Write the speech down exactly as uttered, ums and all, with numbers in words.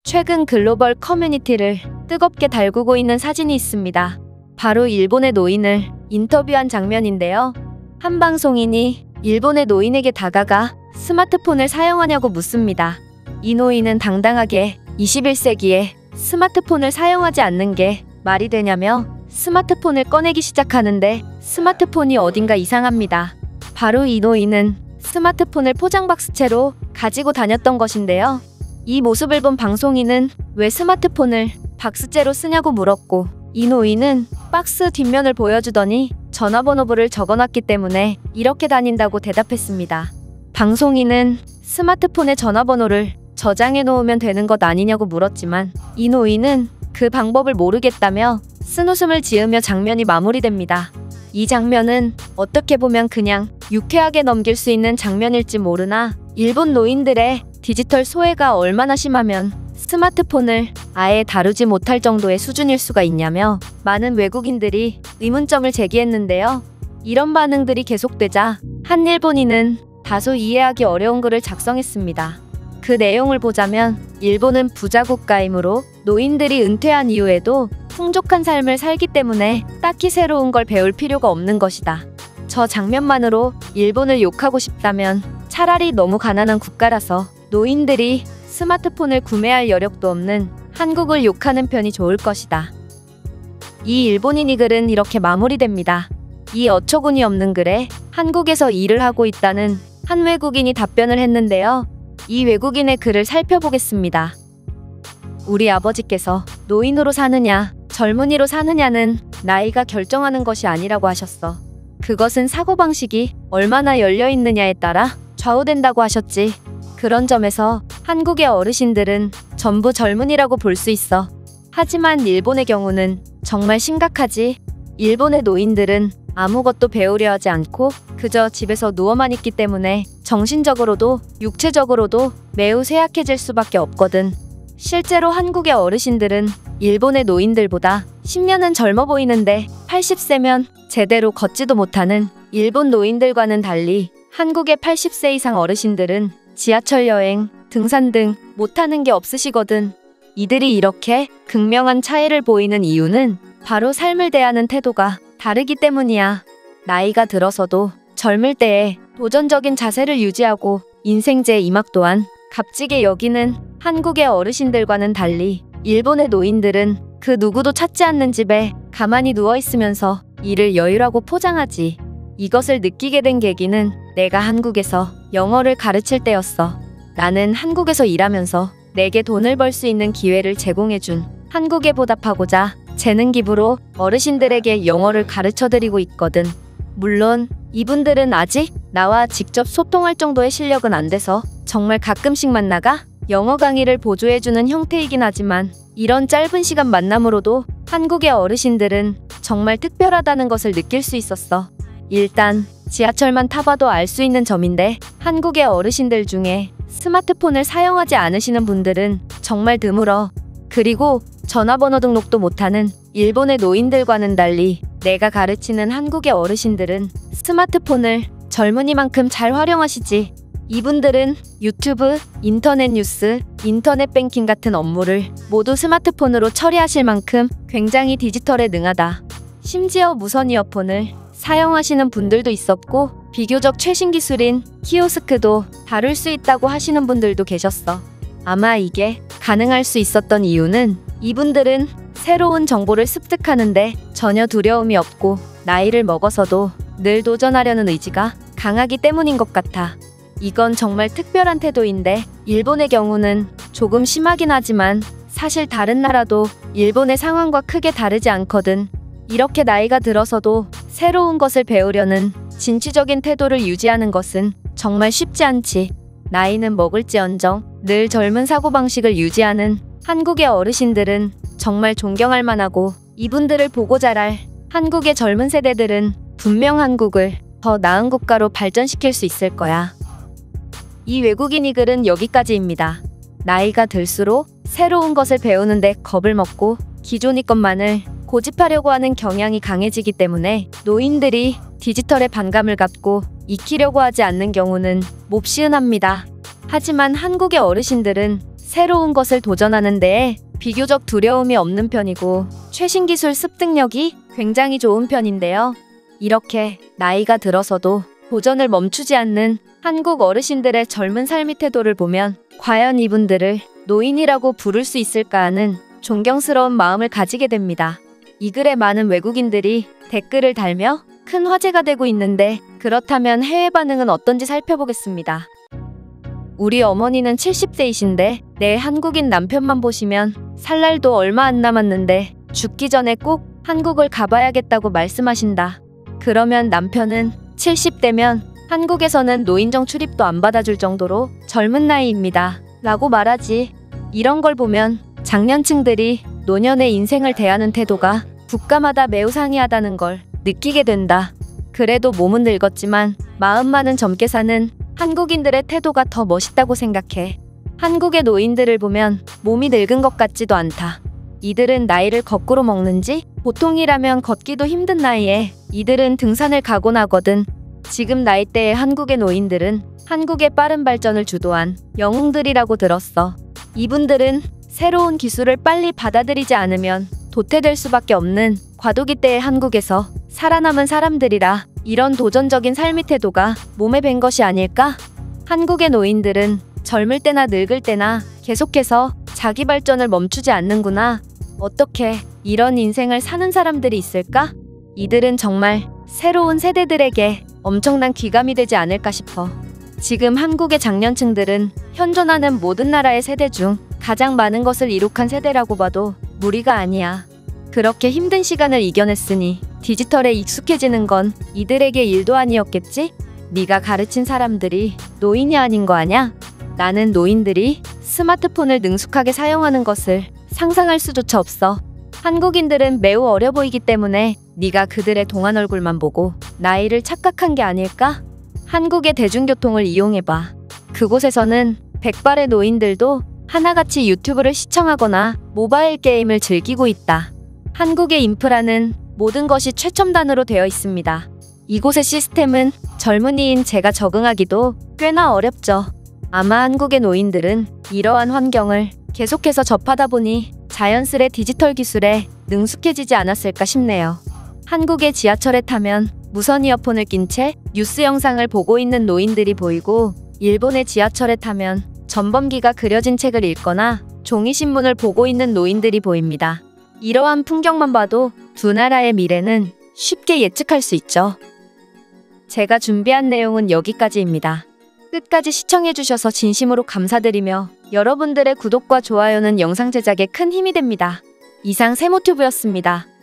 최근 글로벌 커뮤니티를 뜨겁게 달구고 있는 사진이 있습니다. 바로 일본의 노인을 인터뷰한 장면인데요. 한 방송인이 일본의 노인에게 다가가 스마트폰을 사용하냐고 묻습니다. 이 노인은 당당하게 이십일 세기에 스마트폰을 사용하지 않는 게 말이 되냐며 스마트폰을 꺼내기 시작하는데 스마트폰이 어딘가 이상합니다. 바로 이 노인은 스마트폰을 포장박스채로 가지고 다녔던 것인데요. 이 모습을 본 방송인은 왜 스마트폰을 박스째로 쓰냐고 물었고, 이 노인은 박스 뒷면을 보여주더니 전화번호부를 적어놨기 때문에 이렇게 다닌다고 대답했습니다. 방송인은 스마트폰에 전화번호를 저장해 놓으면 되는 것 아니냐고 물었지만 이 노인은 그 방법을 모르겠다며 쓴웃음을 지으며 장면이 마무리됩니다. 이 장면은 어떻게 보면 그냥 유쾌하게 넘길 수 있는 장면일지 모르나 일본 노인들의 디지털 소외가 얼마나 심하면 스마트폰을 아예 다루지 못할 정도의 수준일 수가 있냐며 많은 외국인들이 의문점을 제기했는데요. 이런 반응들이 계속되자 한 일본인은 다소 이해하기 어려운 글을 작성했습니다. 그 내용을 보자면 일본은 부자 국가이므로 노인들이 은퇴한 이후에도 풍족한 삶을 살기 때문에 딱히 새로운 걸 배울 필요가 없는 것이다. 저 장면만으로 일본을 욕하고 싶다면 차라리 너무 가난한 국가라서 노인들이 스마트폰을 구매할 여력도 없는 한국을 욕하는 편이 좋을 것이다. 이 일본인이 글은 이렇게 마무리됩니다. 이 어처구니 없는 글에 한국에서 일을 하고 있다는 한 외국인이 답변을 했는데요. 이 외국인의 글을 살펴보겠습니다. 우리 아버지께서 노인으로 사느냐, 젊은이로 사느냐는 나이가 결정하는 것이 아니라고 하셨어. 그것은 사고방식이 얼마나 열려있느냐에 따라 좌우된다고 하셨지. 그런 점에서 한국의 어르신들은 전부 젊은이라고 볼 수 있어. 하지만 일본의 경우는 정말 심각하지. 일본의 노인들은 아무것도 배우려 하지 않고 그저 집에서 누워만 있기 때문에 정신적으로도 육체적으로도 매우 쇠약해질 수밖에 없거든. 실제로 한국의 어르신들은 일본의 노인들보다 십 년은 젊어 보이는데 팔십 세면 제대로 걷지도 못하는 일본 노인들과는 달리 한국의 팔십 세 이상 어르신들은 지하철 여행, 등산 등 못하는 게 없으시거든. 이들이 이렇게 극명한 차이를 보이는 이유는 바로 삶을 대하는 태도가 다르기 때문이야. 나이가 들어서도 젊을 때에 도전적인 자세를 유지하고 인생제 이막 또한 값지게 여기는 한국의 어르신들과는 달리 일본의 노인들은 그 누구도 찾지 않는 집에 가만히 누워있으면서 이를 여유라고 포장하지. 이것을 느끼게 된 계기는 내가 한국에서 영어를 가르칠 때였어. 나는 한국에서 일하면서 내게 돈을 벌 수 있는 기회를 제공해준 한국에 보답하고자 재능 기부로 어르신들에게 영어를 가르쳐드리고 있거든. 물론 이분들은 아직 나와 직접 소통할 정도의 실력은 안 돼서 정말 가끔씩 만나가 영어 강의를 보조해주는 형태이긴 하지만 이런 짧은 시간 만남으로도 한국의 어르신들은 정말 특별하다는 것을 느낄 수 있었어. 일단 지하철만 타봐도 알 수 있는 점인데 한국의 어르신들 중에 스마트폰을 사용하지 않으시는 분들은 정말 드물어. 그리고 전화번호 등록도 못하는 일본의 노인들과는 달리 내가 가르치는 한국의 어르신들은 스마트폰을 젊은이만큼 잘 활용하시지. 이분들은 유튜브, 인터넷 뉴스, 인터넷 뱅킹 같은 업무를 모두 스마트폰으로 처리하실 만큼 굉장히 디지털에 능하다. 심지어 무선 이어폰을 사용하시는 분들도 있었고 비교적 최신 기술인 키오스크도 다룰 수 있다고 하시는 분들도 계셨어. 아마 이게 가능할 수 있었던 이유는 이분들은 새로운 정보를 습득하는데 전혀 두려움이 없고 나이를 먹어서도 늘 도전하려는 의지가 강하기 때문인 것 같아. 이건 정말 특별한 태도인데 일본의 경우는 조금 심하긴 하지만 사실 다른 나라도 일본의 상황과 크게 다르지 않거든. 이렇게 나이가 들어서도 새로운 것을 배우려는 진취적인 태도를 유지하는 것은 정말 쉽지 않지. 나이는 먹을지언정 늘 젊은 사고방식을 유지하는 한국의 어르신들은 정말 존경할 만하고 이분들을 보고 자랄 한국의 젊은 세대들은 분명 한국을 더 나은 국가로 발전시킬 수 있을 거야. 이 외국인이 글은 여기까지입니다. 나이가 들수록 새로운 것을 배우는데 겁을 먹고 기존 것만을 고집하려고 하는 경향이 강해지기 때문에 노인들이 디지털에 반감을 갖고 익히려고 하지 않는 경우는 몹시 흔합니다. 하지만 한국의 어르신들은 새로운 것을 도전하는 데에 비교적 두려움이 없는 편이고 최신 기술 습득력이 굉장히 좋은 편인데요. 이렇게 나이가 들어서도 도전을 멈추지 않는 한국 어르신들의 젊은 삶의 태도를 보면 과연 이분들을 노인이라고 부를 수 있을까 하는 존경스러운 마음을 가지게 됩니다. 이 글에 많은 외국인들이 댓글을 달며 큰 화제가 되고 있는데 그렇다면 해외 반응은 어떤지 살펴보겠습니다. 우리 어머니는 칠십 세이신데 내 한국인 남편만 보시면 살 날도 얼마 안 남았는데 죽기 전에 꼭 한국을 가봐야겠다고 말씀하신다. 그러면 남편은 칠십 대면 한국에서는 노인정 출입도 안 받아줄 정도로 젊은 나이입니다. 라고 말하지. 이런 걸 보면 장년층들이 노년의 인생을 대하는 태도가 국가마다 매우 상이하다는 걸 느끼게 된다. 그래도 몸은 늙었지만 마음만은 젊게 사는 한국인들의 태도가 더 멋있다고 생각해. 한국의 노인들을 보면 몸이 늙은 것 같지도 않다. 이들은 나이를 거꾸로 먹는지 보통이라면 걷기도 힘든 나이에 이들은 등산을 가곤 하거든. 지금 나이대의 한국의 노인들은 한국의 빠른 발전을 주도한 영웅들이라고 들었어. 이분들은 새로운 기술을 빨리 받아들이지 않으면 도태될 수밖에 없는 과도기 때의 한국에서 살아남은 사람들이라 이런 도전적인 삶의 태도가 몸에 밴 것이 아닐까? 한국의 노인들은 젊을 때나 늙을 때나 계속해서 자기 발전을 멈추지 않는구나. 어떻게 이런 인생을 사는 사람들이 있을까? 이들은 정말 새로운 세대들에게 엄청난 귀감이 되지 않을까 싶어. 지금 한국의 장년층들은 현존하는 모든 나라의 세대 중 가장 많은 것을 이룩한 세대라고 봐도 무리가 아니야. 그렇게 힘든 시간을 이겨냈으니 디지털에 익숙해지는 건 이들에게 일도 아니었겠지? 네가 가르친 사람들이 노인이 아닌 거 아냐? 나는 노인들이 스마트폰을 능숙하게 사용하는 것을 상상할 수조차 없어. 한국인들은 매우 어려 보이기 때문에 네가 그들의 동안 얼굴만 보고 나이를 착각한 게 아닐까? 한국의 대중교통을 이용해봐. 그곳에서는 백발의 노인들도 하나같이 유튜브를 시청하거나 모바일 게임을 즐기고 있다. 한국의 인프라는 모든 것이 최첨단으로 되어 있습니다. 이곳의 시스템은 젊은이인 제가 적응하기도 꽤나 어렵죠. 아마 한국의 노인들은 이러한 환경을 계속해서 접하다 보니 자연스레 디지털 기술에 능숙해지지 않았을까 싶네요. 한국의 지하철에 타면 무선 이어폰을 낀 채 뉴스 영상을 보고 있는 노인들이 보이고, 일본의 지하철에 타면 전범기가 그려진 책을 읽거나 종이신문을 보고 있는 노인들이 보입니다. 이러한 풍경만 봐도 두 나라의 미래는 쉽게 예측할 수 있죠. 제가 준비한 내용은 여기까지입니다. 끝까지 시청해주셔서 진심으로 감사드리며 여러분들의 구독과 좋아요는 영상 제작에 큰 힘이 됩니다. 이상 세모튜브였습니다.